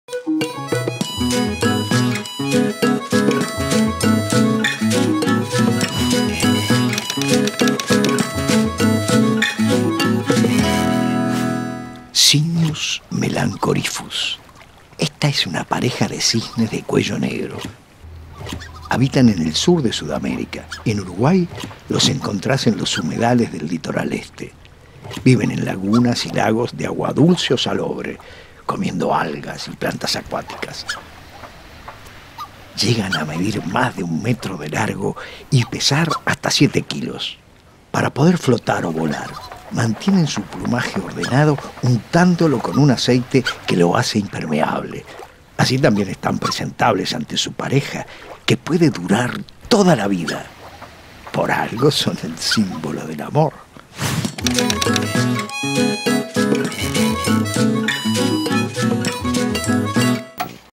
Cygnus melancorifus. Esta es una pareja de cisnes de cuello negro. Habitan en el sur de Sudamérica. En Uruguay los encontrás en los humedales del litoral este. Viven en lagunas y lagos de agua dulce o salobre, comiendo algas y plantas acuáticas. Llegan a medir más de 1 metro de largo y pesar hasta 7 kilos. Para poder flotar o volar, mantienen su plumaje ordenado untándolo con un aceite que lo hace impermeable. Así también están presentables ante su pareja, que puede durar toda la vida. Por algo son el símbolo del amor.